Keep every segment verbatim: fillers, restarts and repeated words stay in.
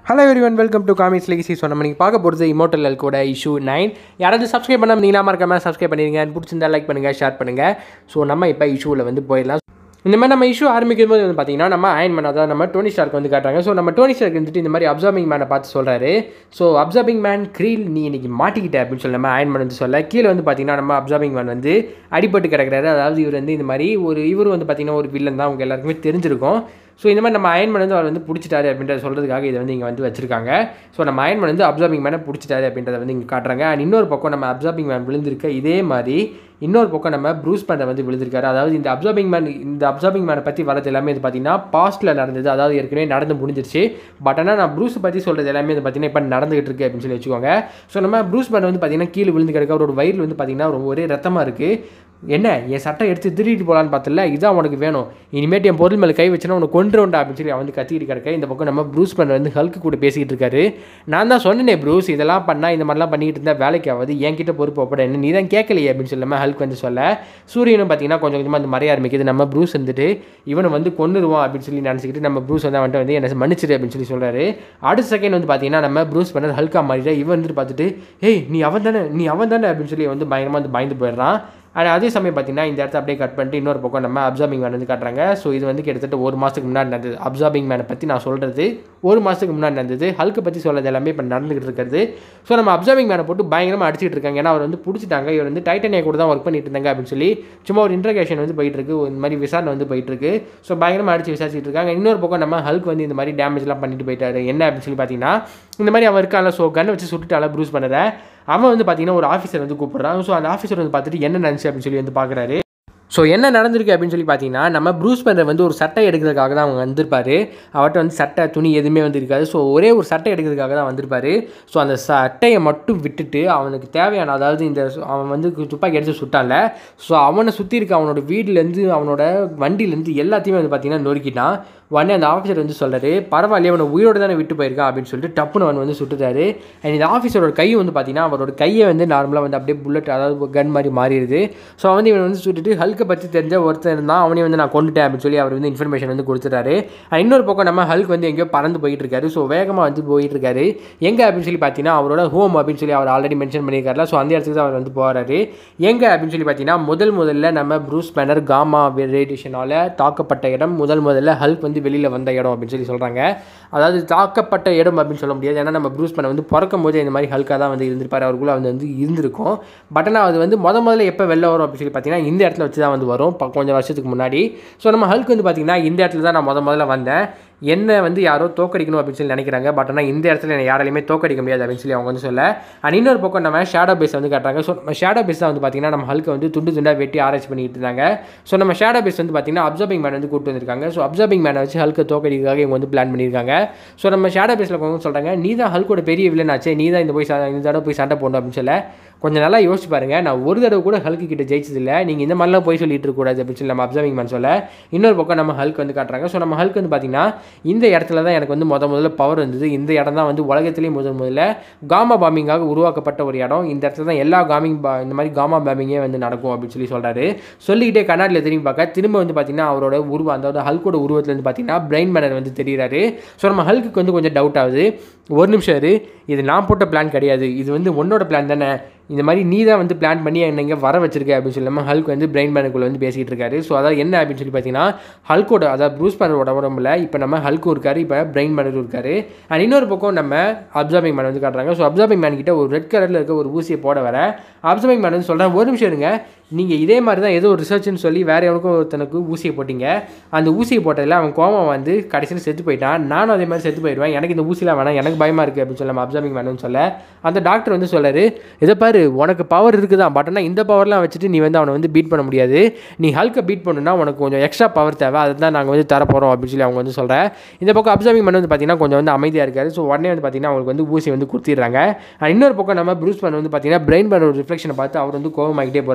Hello everyone, welcome to Comics Legacy. So நம்ம இன்னைக்கு பார்க்க போறது Immortal கூட இஷ்யூ நைன். யாராவது சப்ஸ்கிரைப் பண்ணாம நீங்க மறக்காம சப்ஸ்கிரைப் பண்ணிருங்க. பிடிச்சிருந்தா லைக் பண்ணுங்க, ஷேர் பண்ணுங்க. ஸோ நம்ம இப்போ இஷ்யூவில் வந்து போயிடலாம். இந்த மாதிரி நம்ம இஷ்யூ ஆரம்பிக்கும் போது வந்து பார்த்தீங்கன்னா நம்ம அயன் மேன் அதாவது நம்ம டோனி ஸ்டார்க் வந்து காட்டுறாங்க. ஸோ நம்ம டோனி ஸ்டார்க் வந்துட்டு இந்த மாதிரி அப்சர்விங் மேனை பார்த்து சொல்கிறாரு. ஸோ அப்சர்விங் மேன் க்ரீல் நீ இன்னைக்கு மாட்டிக்கிட்ட அப்படின்னு சொல்லி நம்ம அயன் மேன் வந்து சொல்ல கீழே வந்து பார்த்தீங்கன்னா நம்ம அப்சர்விங் மேன் வந்து அடிபட்டு கிடக்கிறாரு. அதாவது இவர் வந்து இந்த மாதிரி ஒரு இவர் வந்து பார்த்தீங்கன்னா ஒரு வில்லன் தான் அவங்க எல்லாருக்குமே தெரிஞ்சிருக்கும். ஸோ இந்த மாதிரி நம்ம அயன் மேன் வந்து அவர் வந்து பிடிச்சிட்டாரு அப்படின்றத சொல்கிறதுக்காக இதை வந்து இங்கே வந்து வச்சிருக்காங்க. ஸோ நம்ம அயன் மேன் வந்து அப்சர்விங் மேனை பிடிச்சிட்டாரு அப்படின்றத வந்து இங்கே காட்டுறாங்க. அண்ட் இன்னொரு பக்கம் நம்ம அப்சர்விங் மேன் விழுந்திருக்க இதே மாதிரி இன்னொரு பக்கம் நம்ம ப்ரூஸ் பேனை வந்து விழுந்திருக்காரு. அதாவது இந்த அப்சர்விங் மேன் இந்த அப்சர்விங் மேனை பற்றி வரது எல்லாமே இது பார்த்தீங்கன்னா பாஸ்ட்டில் நடந்தது, அதாவது ஏற்கனவே நடந்து முடிஞ்சிருச்சு. பட் ஆனால் நான் ப்ரூஸ் பற்றி சொல்கிறது எல்லாமே இது பார்த்தீங்கன்னா இப்போ நடந்துகிட்டு இருக்கு அப்படின்னு சொல்லி வச்சுக்கோங்க. ஸோ நம்ம ப்ரூஸ் பேன் வந்து பார்த்தீங்கன்னா கீழே விழுந்து கிடக்க அவரோட வயிறு வந்து பார்த்தீங்கன்னா ரொம்ப ஒரே ரத்தமாக இருக்குது. என்ன என் சட்டை எடுத்து திருடிட்டு போகலான்னு பார்த்தல, இதான் உனக்கு வேணும், இனிமேட்டு என் பொருள் மேலே கை வச்சுன்னா உனக்கு கொண்டுருண்டா அப்படின்னு சொல்லி அவன் வந்து கத்திக்கிட்டு கிடக்க. இந்த பக்கம் நம்ம ப்ரூஸ் பேன் வந்து ஹல்க்கு கூட பேசிக்கிட்டு இருக்காரு. நான் தான் சொன்னேனே ப்ரூஸ், இதெல்லாம் பண்ணால் இந்த மாதிரிலாம் பண்ணிக்கிட்டு இருந்தால் வேலைக்கு ஆகாது, என்கிட்ட பொறுப்பு ஒப்பட என்ன நீ தான் கேட்கலையே அப்படின்னு சொல்லி நம்ம ஹல்க் வந்து சொல்ல சூரியனும் பார்த்தீங்கன்னா கொஞ்சம் கொஞ்சமாக அந்த மறைய ஆரம்பிக்குது. நம்ம ப்ரூஸ் வந்துட்டு இவனை வந்து கொண்டுருவான் அப்படின்னு சொல்லி நினச்சிக்கிட்டு நம்ம ப்ரூஸ் வந்து அவன்கிட்ட வந்து என்ன மன்னிச்சிரு அப்படின்னு சொல்லி சொல்கிறாரு. அடுத்த செகண்ட் வந்து பார்த்தீங்கன்னா நம்ம ப்ரூஸ் பண்ணர் ஹல்கா மாறிட இவன் வந்துட்டு பார்த்துட்டு ஏய் நீ அவன் தானே நீ அவன் தானே அப்படின்னு சொல்லி வந்து பயங்கரமாக வந்து பயந்து போயிடுறான். அண்ட் அதே சமயம் பார்த்தீங்கன்னா இந்த இடத்த அப்படியே கட் பண்ணிட்டு இன்னொரு பக்கம் நம்ம அப்சர்விங் மேன் வந்து காட்டுறாங்க. ஸோ இது வந்து கிட்டத்தட்ட ஒரு மாதத்துக்கு முன்னாடி நடந்தது. அப்சர்விங் மேனை பற்றி நான் சொல்கிறது ஒரு மாதத்துக்கு முன்னாடி நடந்தது. ஹல்க்கை பற்றி சொல்கிறது எல்லாமே இப்போ நடந்துகிட்டு இருக்கிறது. ஸோ நம்ம அப்சர்விங் மேனை போட்டு பயங்கரமாக அடிச்சிட்டு இருக்காங்க. ஏன்னா அவர் வந்து பிடிச்சிட்டாங்க, இவர் வந்து டைட்டனியா கூட தான் ஒர்க் பண்ணிட்டு இருந்தாங்க அப்படின்னு சொல்லி சும்மா ஒரு இன்ட்ரகேஷன் வந்து போயிட்டு இருக்கு, இந்த மாதிரி விசாரணை வந்து போயிட்டு இருக்கு. ஸோ பயங்கரமாக அடிச்சு விசாரிச்சுட்டு இருக்காங்க. இன்னொரு பக்கம் நம்ம ஹல்க் வந்து இந்த மாதிரி டேமேஜ்லாம் பண்ணிட்டு போயிட்டாரு. என்ன அப்படின்னு சொல்லி பார்த்தீங்கன்னா இந்த மாதிரி அவன் இருக்கால, ஸோ கண்ணை வச்சு சுட்டுட்டால ப்ரூஸ் பண்ணுற அவன் வந்து பார்த்தீங்கன்னா ஒரு ஆஃபீஸர் வந்து கூப்பிட்றான். ஸோ அந்த ஆஃபீஸர் வந்து பார்த்துட்டு என்ன நினச்சி அப்படின்னு சொல்லி வந்து பார்க்குறாரு. ஸோ என்ன நடந்திருக்கு அப்படின்னு சொல்லி பார்த்தீங்கன்னா நம்ம ப்ரூஸ் பேனர் வந்து ஒரு சட்டை எடுக்கிறதுக்காக தான் அவங்க வந்திருப்பார். அவர்கிட்ட வந்து சட்டை துணி எதுவுமே வந்து இருக்காது. ஸோ ஒரே ஒரு சட்டை எடுக்கிறதுக்காக தான் வந்திருப்பார். ஸோ அந்த சட்டையை மட்டும் விட்டுட்டு அவனுக்கு தேவையான, அதாவது இந்த அவன் வந்து துப்பாக்கி எடுத்து சுட்டான்ல, ஸோ அவனை சுற்றி இருக்க அவனோட வீட்டிலேருந்து அவனோட வண்டியிலேருந்து எல்லாத்தையுமே வந்து பார்த்தீங்கன்னா நொறுக்கிட்டான். உடனே அந்த ஆஃபீஸர் வந்து சொல்கிறாரு பரவாயில்லையே அவனை உயிரோடு தானே விட்டு போயிருக்கான் அப்படின்னு சொல்லிட்டு டப்புன்னு அவன் வந்து சுட்டுட்டாரு. அண்ட் இந்த ஆஃபீஸரோட கை வந்து பார்த்தீங்கன்னா அவரோட கையை வந்து நார்மலாக வந்து அப்படியே புல்லட், அதாவது கன் மாதிரி மாறிடுது. ஸோ அவன் வந்து இவன் வந்து சுட்டுட்டு ஹல்க்கை பற்றி தெரிஞ்ச ஒருத்தர் இருந்தால் அவனையும் வந்து நான் கொண்டுட்டேன் அப்படின்னு சொல்லி அவர் வந்து இன்ஃபர்மேஷன் வந்து கொடுத்துட்டாரு. அண்ட் இன்னொரு பக்கம் நம்ம ஹல்க் வந்து எங்கேயோ பறந்து போயிட்டு இருக்காரு. ஸோ வேகமாக வந்து போயிட்டு இருக்காரு. எங்கே அப்படின்னு சொல்லி பார்த்தீங்கன்னா அவரோட ஹோம் அப்படின்னு சொல்லி அவர் ஆல்ரெடி மென்ஷன் பண்ணியிருக்காருல, ஸோ அந்த இடத்துக்கு தான் அவர் வந்து போகிறாரு. எங்கே அப்படின்னு சொல்லி பார்த்தீங்கன்னா முதல் முதல்ல நம்ம ப்ரூஸ் பேனர் காமா ரேடியேஷனால் தாக்கப்பட்ட இடம், முதல் முதல்ல ஹல்க் வந்து வெளியில் வந்த இடம் அப்படின்னு சொல்லி சொல்கிறாங்க. அதாவது தாக்கப்பட்ட இடம் அப்படின்னு சொல்ல முடியாது, ஏன்னா நம்ம ப்ரூஸ் பேனர் வந்து பிறக்கும் போது இந்த மாதிரி ஹல்காக தான் வந்து இருந்திருப்பார், அவருக்குள்ள வந்து வந்து இருந்திருக்கும். பட் ஆனால் அது வந்து முத முதல்ல எப்போ வெளில வரும் அப்படின்னு சொல்லி பார்த்தீங்கன்னா இந்த இடத்துல வச்சு தான் வந்து வரும் கொஞ்சம் வருஷத்துக்கு முன்னாடி. ஸோ நம்ம ஹல்க் வந்து பார்த்தீங்கன்னா இந்த இடத்துல தான் நான் முத முதல்ல வந்தேன், என்ன வந்து யாரோ தோக்கடிக்கணும் அப்படின்னு சொல்லி நினைக்கிறாங்க. பட் ஆனால் இந்த இடத்துல என்ன யாராலையுமே தோக்கடிக்க முடியாது அப்படின்னு சொல்லி அவங்க வந்து சொல்ல. அண்ட் இன்னொரு பக்கம் நம்ம ஷேடோ பேஸ் வந்து காட்டுறாங்க. ஸோ நம்ம ஷேடோ பேஸ் தான் வந்து பார்த்தீங்கன்னா நம்ம ஹல்க்கை வந்து துண்டு துண்டாக வெட்டி ஆராய்ச்சி பண்ணிட்டு இருந்தாங்க. ஸோ நம்ம ஷேடோ பேஸ் வந்து பார்த்தீங்கன்னா அப்சர்விங் மேன் வந்து கூப்பிட்டு வந்திருக்காங்க. ஸோ அப்சர்விங் மேனை வச்சு ஹல்க்கை தோக்கடிக்காக இவங்க வந்து பிளான் பண்ணியிருக்காங்க. ஸோ நம்ம ஷேடோ பேஸில் கொஞ்சம் சொல்கிறாங்க நீ தான் ஹல்கோட பெரிய வில்லன் ஆச்சு, நீ தான் இந்த போய் இந்த தடவை போய் சண்டை போடணும் அப்படின்னு சொல்ல கொஞ்சம் நல்லா யோசிச்சு பாருங்க, நான் ஒரு தடவை கூட ஹல்க்கு கிட்ட ஜெயிச்சதில்லை, நீங்கள் இந்த மாதிரிலாம் போய் சொல்லிட்டு இருக்கக்கூடாது அப்படின்னு சொல்லி நம்ம அப்சர்விங் மேன் சொல்ல இன்னொரு பக்கம் நம்ம ஹல்க் வந்து காட்டுறாங்க. ஸோ நம்ம ஹல்க் வந்து பார்த்தீங்கன்னா இந்த இடத்துல தான் எனக்கு வந்து முத முதல்ல பவர் இருந்தது, இந்த இடம் தான் வந்து உலகத்திலேயே முதல் முதல்ல காமா பாம்பிங்காக உருவாக்கப்பட்ட ஒரு இடம், இந்த இடத்துல தான் எல்லா காமிங் பா இந்த மாதிரி காமா பாம்பிங்கே வந்து நடக்கும் அப்படின்னு சொல்லி சொல்கிறாரு. சொல்லிக்கிட்டே கண்ணாடியில் திரும்பி பார்க்க திரும்ப வந்து பார்த்தீங்கன்னா அவரோட உருவம், அதாவது ஹல்கோட உருவத்தில் வந்து பார்த்தீங்கன்னா பிரைன் மேனர் வந்து தெரிகிறாரு. ஸோ நம்ம ஹல்க்கு வந்து கொஞ்சம் டவுட் ஆகுது, ஒரு நிமிஷம் இரு, இது நான் போட்ட பிளான் கிடையாது, இது வந்து உன்னோட பிளான் தானே, இந்த மாதிரி நீ தான் வந்து பிளான் பண்ணி என்ன இங்கே வர வச்சிருக்க அப்படின்னு சொல்லாமல் ஹல்க் வந்து பிரைன் பேனுக்குள்ளே வந்து பேசிகிட்டு இருக்காரு. ஸோ அதாவது என்ன அப்படின்னு சொல்லி பார்த்தீங்கன்னா ஹல்கோட, அதாவது ப்ரூஸ் பேனரோட உடம்புல இப்போ நம்ம ஹல்க்கும் இருக்காரு, இப்போ பிரைன் பேனரும் இருக்காரு. அண்ட் இன்னொரு பக்கம் நம்ம அப்சர்விங் மேன் வந்து காட்டுறாங்க. ஸோ அப்சர்விங் மேன் கிட்ட ஒரு ரெட் கலரில் இருக்க ஒரு ஊசியை போட வர அப்சர்விங் மேன் வந்து சொல்கிறேன் ஒரு நிமிஷம் இருங்க, நீங்கள் இதே மாதிரி தான் ஏதோ ஒரு ரிசர்ச்னு சொல்லி வேறு எவனுக்கும் ஒருத்தனுக்கு ஊசியை போட்டிங்க, அந்த ஊசியை போட்டதில் அவன் கோவம் வந்து கடைசியில் செத்து போயிட்டான், நானும் அதே மாதிரி செத்து போயிடுவேன், எனக்கு இந்த ஊசிலாம் வேணாம், எனக்கு பயமாக இருக்குது அப்படின்னு சொல்லி நம்ம அப்சர்விங் மேன் சொல்ல அந்த டாக்டர் வந்து சொல்கிறாரு இதை பாரு உனக்கு பவர் இருக்குது தான், பட் ஆனால் இந்த பவர்லாம் வச்சுட்டு நீ வந்து அவனை வந்து பீட் பண்ண முடியாது, நீ ஹல்க்கை பீட் பண்ணுன்னா உனக்கு கொஞ்சம் எக்ஸ்ட்ரா பவர் தேவை, அதை தான் நாங்கள் வந்து தரப்போகிறோம் அப்படின்னு சொல்லி அவங்க வந்து சொல்கிறேன். இந்த பக்கம் அப்சர்விங் மேன் வந்து பார்த்தீங்கன்னா கொஞ்சம் வந்து அமைதியாக இருக்காரு. ஸோ உடனே வந்து பார்த்தீங்கன்னா அவங்களுக்கு வந்து ஊசி வந்து கொடுத்துட்றாங்க. அண்ட் இன்னொரு பக்கம் நம்ம ப்ரூஸ் பேன் வந்து பார்த்தீங்கன்னா பிரைன் பேன் ஒரு ரிஃப்ளெக்ஷனை பார்த்து அவர் வந்து கோவமாகிட்டே போகிறாரு. அதாவது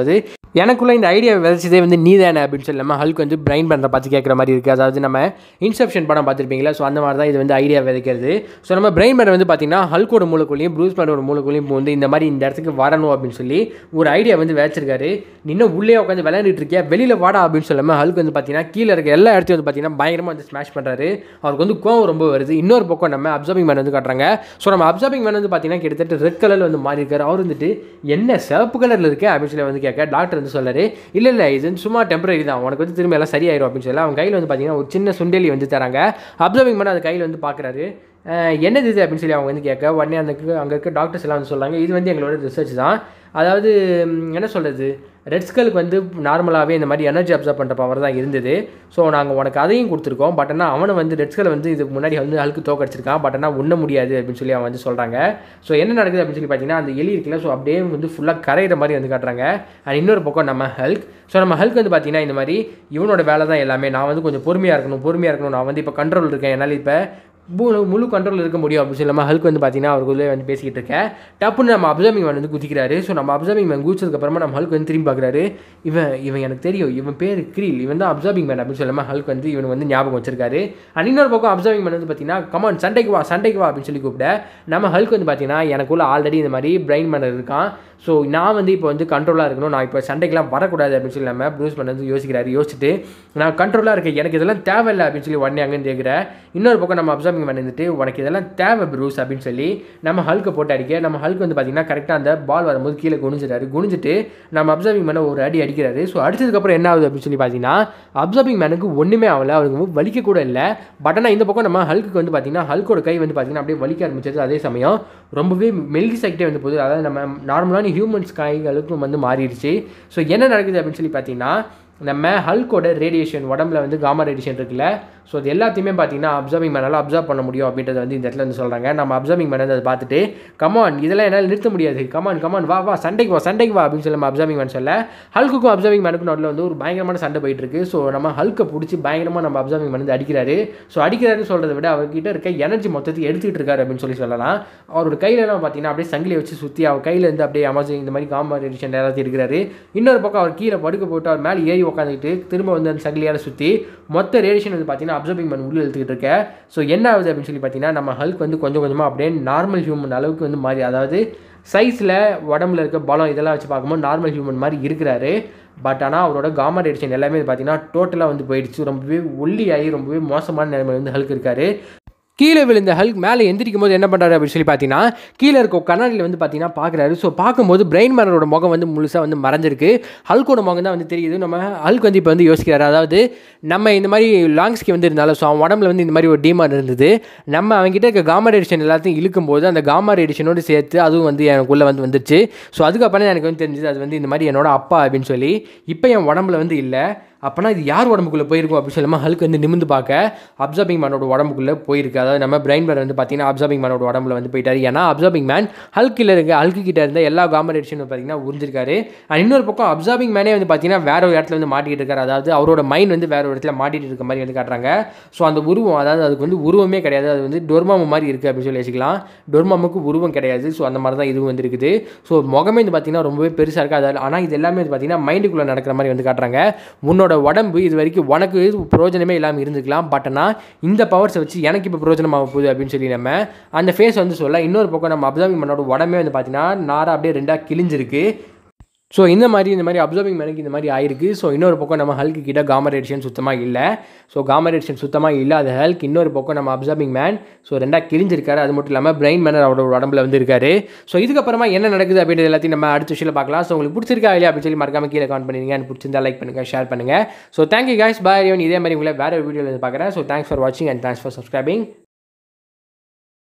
அதாவது எனக்குள்ளே இந்த ஐடியா விதைச்சதே வந்து நீ தானே அப்படின்னு சொல்லி நம்ம ஹல்க் வந்து பிரைன் பண்ணுற பார்த்து கேட்குற மாதிரி இருக்குது. அதாவது நம்ம இன்செப்ஷன் படம் பார்த்துருப்பீங்களா, ஸோ அந்த மாதிரி தான் இது வந்து ஐடியா விதைக்கிறது. ஸோ நம்ம பிரைன் பண்ண வந்து பார்த்திங்கன்னா ஹல்கோட மூலக்குள்ளேயும் ப்ரூஸ் பேனோட மூலக்குள்ளேயும் வந்து இந்த மாதிரி இந்த இடத்துக்கு வரணும் அப்படின்னு சொல்லி ஒரு ஐடியா வந்து விதைச்சிருக்காரு. இன்னும் உள்ளே உட்காந்து விளையாண்டுட்டு இருக்கியா, வெளியில் வாடா அப்படின்னு சொல்லாமல் ஹல்க் வந்து பார்த்தீங்கன்னா கீழே இருக்க எல்லா இடத்தையும் வந்து பார்த்தீங்கன்னா பயங்கரமாக வந்து ஸ்மாஷ் பண்ணுறாரு. அவருக்கு வந்து கோவம் ரொம்ப வருது. இன்னொரு பக்கம் நம்ம அப்சர்விங் மேன் வந்து காட்டுறாங்க. ஸோ நம்ம அப்சர்விங் மேன் வந்து பார்த்தீங்கன்னா கிட்டத்தட்ட ரெட் கலரில் வந்து மாறி இருக்காரு. அவர் வந்துட்டு என்ன சிவப்பு கலரில் இருக்கேன் அப்படின்னு சொல்லி வந்து கேட்க டாக்டர் வந்து சொல்லாரு, இல்லை இல்லை இது சும்மா டெம்பரரி தான், உனக்கு வந்து திரும்ப எல்லாம் சரியாயிரும் அப்படின்னு சொல்லி அவங்க கையில் வந்து பார்த்தீங்கன்னா ஒரு சின்ன சுண்டெலி வந்து தராங்க. அப்சர்விங் மேன் அது கையில் வந்து பார்க்குறாரு. என்னது இது அப்படின்னு சொல்லி அவங்க வந்து கேட்க உடனே அந்த அங்கே இருக்க டாக்டர்ஸ் எல்லாம் வந்து சொல்கிறாங்க, இது வந்து எங்களோட ரிசர்ச் தான். அதாவது என்ன சொல்கிறது, ரெட் ஸ்கலுக்கு வந்து நார்மலாகவே இந்த மாதிரி எனர்ஜி அப்சர்வ் பண்ணுற பவர் தான் இருந்தது. ஸோ நாங்கள் உனக்கு அதையும் கொடுத்துருக்கோம். பட் ஆனால் அவனை வந்து ரெட் ஸ்கலை வந்து இதுக்கு முன்னாடி வந்து ஹல்க்கு தோக்கடிச்சிருக்கான். பட் ஆனால் உண்ண முடியாது அப்படின்னு சொல்லி அவன் வந்து சொல்கிறாங்க. ஸோ என்ன நடக்குது அப்படின்னு சொல்லி பார்த்தீங்கன்னா அந்த எலி இருக்குல்ல, ஸோ அப்படியே வந்து ஃபுல்லாக கரையிற மாதிரி வந்து காட்டுறாங்க. அண்ட் இன்னொரு பக்கம் நம்ம ஹல்க். ஸோ நம்ம ஹல்க் வந்து பார்த்தீங்கன்னா இந்த மாதிரி இவனோட வேலை தான் எல்லாமே, நான் வந்து கொஞ்சம் பொறுமையாக இருக்கணும் பொறுமையாக இருக்கணும் நான் வந்து இப்போ கண்ட்ரோல் இருக்கேன், என்னால் இப்போ முழு முழு கண்ட்ரோல் இருக்க முடியும் அப்படின்னு சொல்லி நம்ம ஹல்க் வந்து பார்த்தீங்கன்னா அவருக்குள்ளே வந்து பேசிக்கிட்டு இருக்கேன். டப்புன்னு நம்ம அப்சர்விங் மேன் வந்து குதிக்கிறாரு. ஸோ நம்ம அப்சர்விங் மேன் குதிச்சதுக்கப்புறமா நம்ம ஹல்க் வந்து திரும்பி பார்க்குறாரு. இவன் இவன் எனக்கு தெரியும், இவன் பேர் கிரீல், இவன் தான் அப்சர்விங் மேன் அப்படின்னு சொல்லாமல் ஹல்க் வந்து இவன் வந்து ஞாபகம் வச்சிருக்காரு. அண்ட் இன்னொரு பக்கம் அப்சர்விங் மேன் வந்து பார்த்தீங்கன்னா கமான் சண்டைக்கு வா சண்டைக்கு வா அப்படின்னு சொல்லி கூப்பிட நம்ம ஹல்க் வந்து பார்த்தீங்கன்னா எனக்குள்ள ஆல்ரெடி இந்த மாதிரி பிரைன் மேனர் இருக்கான். ஸோ நான் வந்து இப்போ வந்து கண்ட்ரோலாக இருக்கணும், நான் இப்போ சண்டைக்கெலாம் வரக்கூடாது அப்படின்னு சொல்லி நம்ம ப்ரூஸ் மேன் வந்து யோசிக்கிறாரு. யோசிச்சுட்டு நான் கண்ட்ரோலாக இருக்கேன், எனக்கு இதெல்லாம் தேவையில்லை அப்படின்னு சொல்லி உடனே அங்கேன்னு கேட்குறேன். இன்னொரு பக்கம் நம்ம அப்சர்விங் மேன் வந்துட்டு உனக்கு இதெல்லாம் தேவை ப்ரூஸ் அப்படின்னு சொல்லி நம்ம ஹல்க்கை போட்டு அடிக்க நம்ம ஹல்க் வந்து பார்த்தீங்கன்னா கரெக்டாக அந்த பால் வரும்போது கீழே குனிஞ்சிட்டாரு. குனிஞ்சிட்டு நம்ம அப்சர்விங் மேனை ஒரு அடி அடிக்கிறாரு. ஸோ அடிச்சதுக்கப்புறம் என்ன ஆகுது அப்படின்னு சொல்லி பார்த்தீங்கன்னா அப்சர்விங் மேனுக்கு ஒன்றுமே ஆகலை, அவருக்கு வலிக்க கூட இல்லை. பட் ஆனால் இந்த பக்கம் நம்ம ஹல்க்கு வந்து பார்த்தீங்கன்னா ஹல்கோட கை வந்து பார்த்தீங்கன்னா அப்படியே வலிக்க ஆரம்பிச்சது. அதே சமயம் ரொம்பவே மெல்கி சைக்கிட்டே வந்து போகுது. அதாவது நம்ம நார்மலான ஹியூமன்ஸ் கைகளுக்கும் வந்து மாறிடுச்சு. ஸோ என்ன நடக்குது அப்படின்னு சொல்லி பார்த்தீங்கன்னா நம்ம ஹல்கோட ரேடியேஷன் உடம்புல வந்து காமா ரேடியேஷன் இருக்குல்ல, ஸோ அது எல்லாத்தையுமே பார்த்தீங்கன்னா அப்சர்விங் மேனால் அப்சர்வ் பண்ண முடியும் அப்படின்றத வந்து இந்த இடத்துல வந்து சொல்கிறாங்க. நம்ம அப்சர்விங் மேன் அதை பார்த்துட்டு கமான் இதெல்லாம் என்னால் நிறுத்த முடியாது, கமான் கமான் வா வா சண்டைக்கு வா சண்டைக்கு வா அப்படின்னு சொல்லி நம்ம அப்சர்விங் மேன் சொல்ல ஹல்க்குக்கும் அப்சர்விங் மேனுக்கும் நடுவில் வந்து ஒரு பயங்கரமான சண்டை போயிட்டு இருக்கு. ஸோ நம்ம ஹல்க்கை பிடிச்சி பயங்கரமாக நம்ம அப்சர்விங் மேன் வந்து அடிக்கிறாரு. ஸோ அடிக்கிறாருன்னு சொல்கிறத விட அவர்கிட்ட இருக்க எனர்ஜி மொத்தத்தை எடுத்துகிட்டு இருக்காரு அப்படின்னு சொல்லி சொல்லலாம். அவரோட கையிலலாம் பார்த்தீங்கன்னா அப்படியே சங்கிலியை வச்சு சுற்றி அவர் கையில் இருந்து அப்படியே அமர்ஜி இந்த மாதிரி காமா ரேடியேஷன் எல்லாத்தையும் இருக்கிறாரு. இன்னொரு பக்கம் அவர் கீழே படுக்க போட்டு அவர் மேலே ஏறி உட்காந்துக்கிட்டு திரும்ப வந்து அந்த சங்கிலியால் சுற்றி மொத்த ரேடியேஷன் வந்து பார்த்தீங்கன்னா அப்சர்விங் மேன் உள்ளே எடுத்துக்கிட்டு இருக்க. ஸோ என்ன ஆகுது அப்படின்னு சொல்லி பார்த்தீங்கன்னா நம்ம ஹல்க் வந்து கொஞ்சம் கொஞ்சமாக அப்படியே நார்மல் ஹியூமன் அளவுக்கு வந்து மாறி, அதாவது சைஸில் உடம்புல இருக்க பலம் இதெல்லாம் வச்சு பார்க்கும்போது நார்மல் ஹியூமன் மாதிரி இருக்கிறாரு. பட் ஆனால் அவரோட காமா ரேடியேஷன் எல்லாமே பார்த்தீங்கன்னா டோட்டலாக வந்து போயிடுச்சு. ரொம்பவே ஒல்லியாகி ரொம்பவே மோசமான நிலைமையில் வந்து ஹல்க் இருக்காரு. கீழே விழுந்த ஹல்க் மேலே எந்திரிக்கும் போது என்ன பண்ணுறாரு அப்படின்னு சொல்லி பார்த்தீங்கன்னா கீழே இருக்க கண்ணாடியில் வந்து பார்த்தீங்கன்னா பார்க்குறாரு. ஸோ பார்க்கும்போது பிரைன் மேனரோட முகம் வந்து முழுசாக வந்து மறைஞ்சிருக்கு. ஹல்கோட முகம் தான் வந்து தெரியுது. நம்ம ஹல்க் வந்து இப்போ வந்து யோசிக்கிறாரு, அதாவது நம்ம இந்த மாதிரி லாங்ஸ்கி வந்து இருந்தாலும் ஸோ அவன் உடம்புல வந்து இந்த மாதிரி ஒரு டீமான் இருந்தது, நம்ம அவங்ககிட்ட இருக்க காமா ரேடியேஷன் எல்லாத்தையும் இழுக்கும்போது அந்த காமா ரேடியேஷனோடு சேர்த்து அதுவும் வந்து எனக்குள்ளே வந்து வந்துருச்சு. ஸோ அதுக்கப்புறம் எனக்கு வந்து தெரிஞ்சது அது வந்து இந்த மாதிரி என்னோட அப்பா அப்படின்னு சொல்லி இப்போ என் உடம்புல வந்து இல்லை, அப்போனா இது யார் உடம்புக்குள்ளே போயிருக்கும் அப்படின்னு சொல்லாமல் ஹல்க் வந்து நிமிந்து பார்க்க அப்சர்விங் மேனோட உடம்புக்குள்ளே போயிருக்கு. அதாவது நம்ம பிரைன் மேன் வந்து பார்த்தீங்கன்னா அப்சர்விங் மேனோட உடம்புல வந்து போயிட்டாரு. ஏன்னா அப்சர்விங் மேன் ஹல்கில் இருக்க ஹல்க்கு கிட்ட இருந்த எல்லா காமா ரேடியேஷனும் பார்த்தீங்கன்னா உறிஞ்சிருக்காரு. அண்ட் இன்னொரு பக்கம் அப்சர்விங் மேனே வந்து பார்த்தீங்கன்னா வேற ஒரு இடத்துல வந்து மாட்டிகிட்டு இருக்காரு. அதாவது அவரோட மைண்ட் வந்து வேற ஒரு இடத்துல மாட்டிகிட்டு இருக்க மாதிரி வந்து காட்டுறாங்க. ஸோ அந்த உருவம், அதாவது அதுக்கு வந்து உருவமே கிடையாது, அது வந்து டொர்மாமு மாதிரி இருக்குது அப்படின்னு சொல்லி வச்சுக்கலாம். டொர்மாமுக்கு உருவம் கிடையாது. ஸோ அந்த மாதிரி தான் இதுவும் வந்து இருக்குது. ஸோ முகமே வந்து பார்த்தீங்கன்னா ரொம்பவே பெருசாக இருக்குது. அதாவது ஆனால் இது எல்லாமே வந்து பார்த்தீங்கன்னா மைண்டுக்குள்ளே நடக்கிற மாதிரி வந்து காட்டுறாங்க. உன்னோட உடம்பு இது வரைக்கும் உனக்கு பிரயோஜனமே இல்லாமல் இருந்துக்கலாம், பட் ஆனால் இந்த பவர்ஸை வச்சு எனக்கு இப்போ பிரயோஜனமாக போகுது அப்படின்னு சொல்லி நம்ம அந்த ஃபேஸ் வந்து சொல்ல. இன்னொரு பக்கம் நம்ம அப்சர்விங் மேனோட உடம்பே வந்து பார்த்தீங்கன்னா நாராக அப்படியே ரெண்டாக கிழிஞ்சிருக்கு. ஸோ இந்த மாதிரி இந்த மாதிரி அப்சர்விங் மேனுக்கு இந்த மாதிரி ஆயிருக்கு. ஸோ இன்னொரு பக்கம் நம்ம ஹல்க்கு கிட்ட காமா ரேடியேஷன் சுத்தமாக இல்லை. ஸோ காமா ரேடியேஷன் சுத்தமாக இல்லை அது ஹல்க். இன்னொரு பக்கம் நம்ம அப்சர்விங் மேன் ஸோ ரெண்டாக கிழிஞ்சிருக்காரு. அது மட்டும் இல்லாமல் பிரைன் மேனர் அவரோட உடம்புல வந்து இருக்காரு. ஸோ இதுக்கப்புறமா என்ன நடக்குது அப்படின்றது எல்லாத்தையும் நம்ம அடுத்த விஷயம் பார்க்கலாம். ஸோ உங்களுக்கு பிடிச்சிருக்கா இல்லையா அப்படின்னு சொல்லி மறக்காம கீழே கமெண்ட் பண்ணிடுங்க. எனக்கு பிடிச்சிருந்தா லைக் பண்ணுங்கள், ஷேர் பண்ணுங்கள். So thank you guys, bye. இதே மாதிரி உங்களை வேறு வீடியோவில் வந்து பார்க்குறேன். ஸோ தேங்க்ஸ் ஃபார் வாட்சிங் அண்ட் தேங்க்ஸ் ஃபார் சப்ஸ்கிரைபிங்.